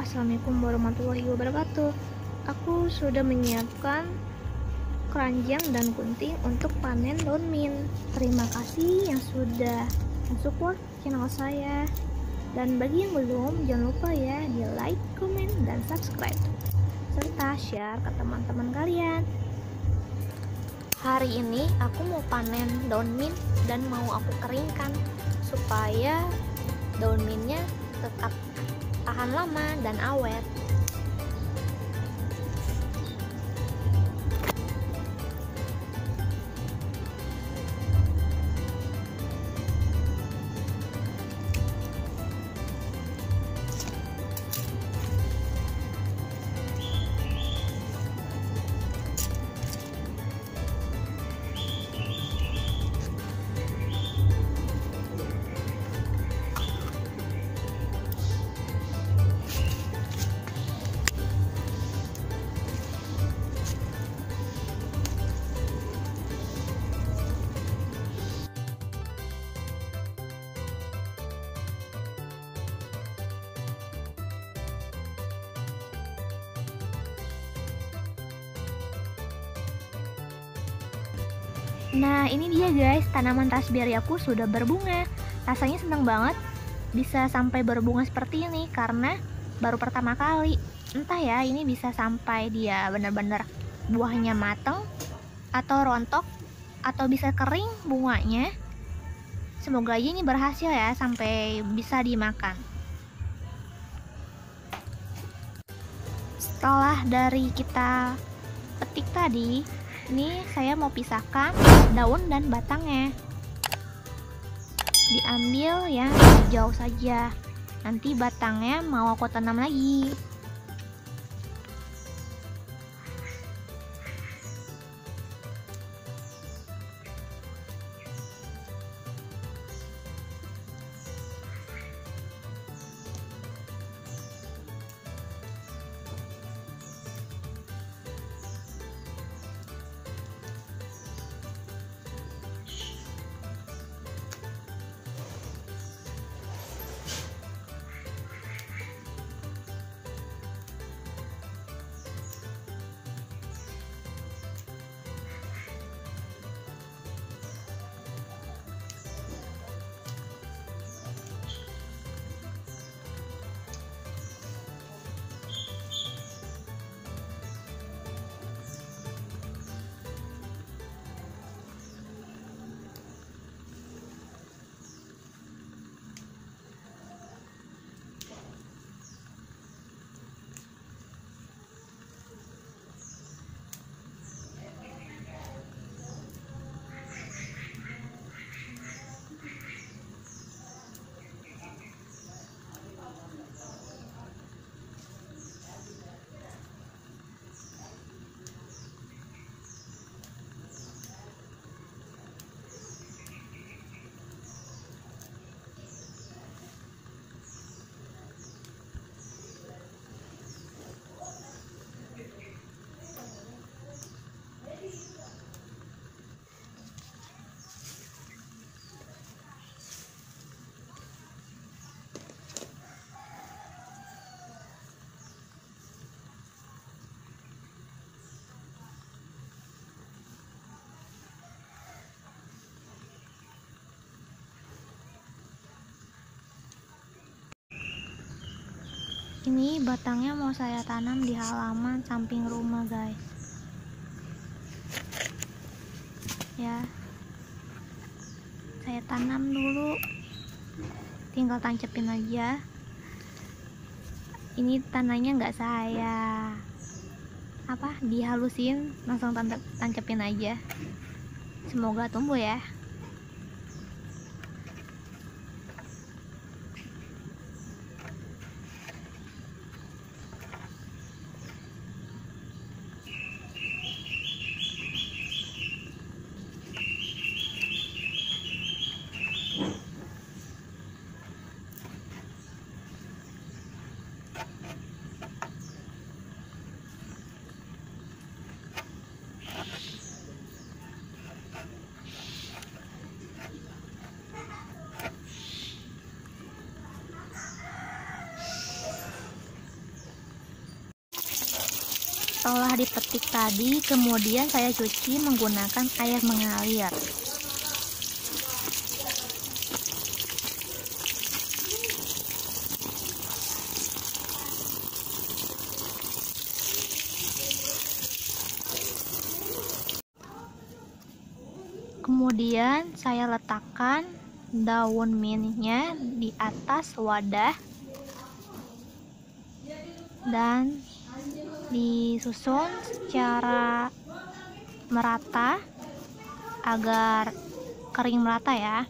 Assalamualaikum warahmatullahi wabarakatuh. Aku sudah menyiapkan keranjang dan gunting untuk panen daun mint. Terima kasih yang sudah support channel saya. Dan bagi yang belum, jangan lupa ya di like, komen, dan subscribe, serta share ke teman-teman kalian. Hari ini aku mau panen daun mint dan mau aku keringkan supaya daun mintnya tetap tahan lama dan awet. Nah, ini dia guys, tanaman raspberry aku sudah berbunga. Rasanya seneng banget bisa sampai berbunga seperti ini karena baru pertama kali. Entah ya, ini bisa sampai dia benar-benar buahnya mateng atau rontok atau bisa kering bunganya. Semoga aja ini berhasil ya sampai bisa dimakan. Setelah dari kita petik tadi, ini saya mau pisahkan daun dan batangnya. Diambil yang hijau saja. Nanti batangnya mau aku tanam lagi. Ini batangnya mau saya tanam di halaman samping rumah guys. Ya, saya tanam dulu, tinggal tancepin aja. Ini tanahnya nggak saya dihalusin, langsung tancepin aja. Semoga tumbuh ya. setelah dipetik tadi, kemudian saya cuci menggunakan air mengalir. Kemudian saya letakkan daun mintnya di atas wadah dan disusun secara merata agar kering merata ya.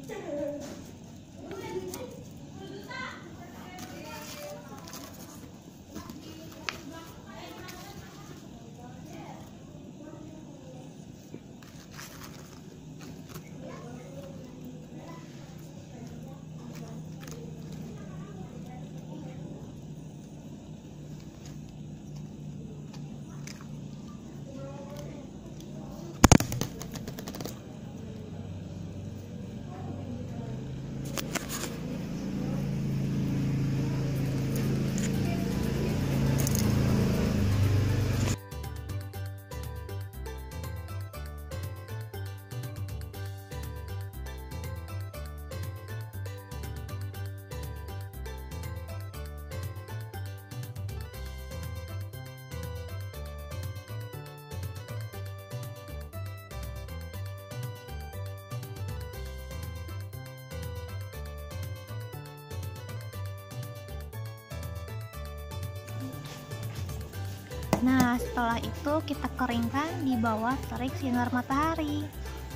Nah, setelah itu kita keringkan di bawah terik sinar matahari.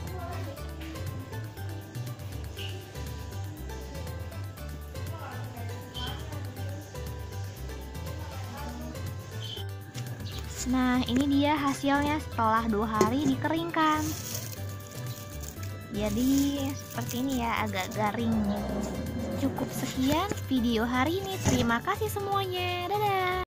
Nah, ini dia hasilnya setelah 2 hari dikeringkan. Jadi seperti ini ya, agak garing. Cukup sekian video hari ini. Terima kasih semuanya. Dadah.